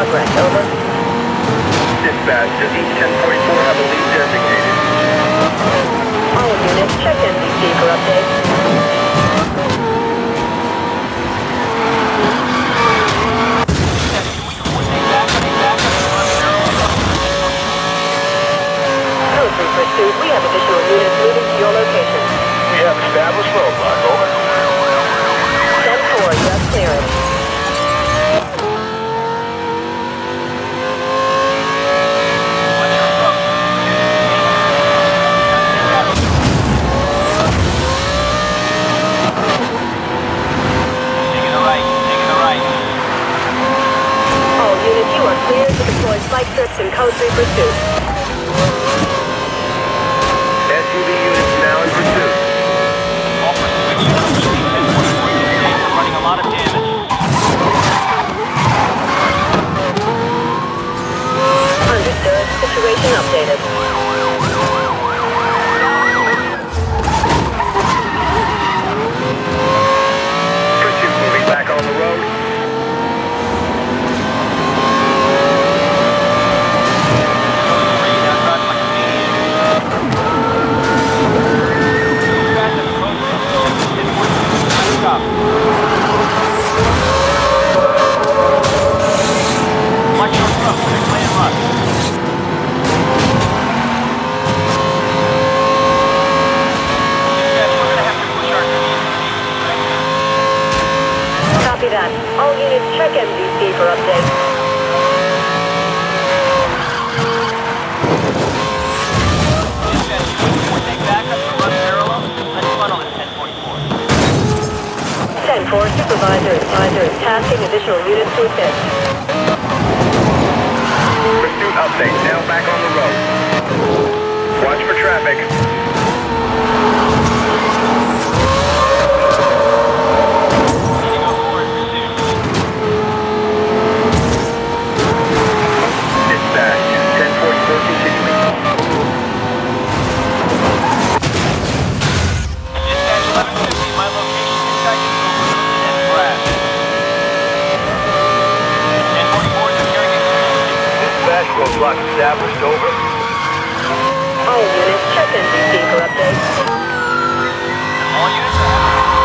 progress, over. Dispatch, does each 1044 have a lead designated? All units, check NBC for update. Code 3 pursuit, we have additional units moving to your location. We have established roadblock, over. 10-4, you have clearance. You are cleared to deploy spike strips in Code 3 pursuit. SUV units now in pursuit. All pursuit units, 1044 are running a lot of damage. Understood. Situation updated. Pursuit moving back on the road. Watch your front, we're playing rough. We're gonna have to push our speed. Copy that. All units, check MDC for update. Dispatch, we'll take backup to run parallel. Let's funnel at 1044. 10-4, supervisor is tasking additional units to assist. Pursuit update, now back on the road. Watch for traffic. Dispatch, 1044 continuing. Dispatch 1150, my location inside the overlooked and crash. 1044 is appearing in Dispatch, roadblock established, over. All units, check NBC for update. all units are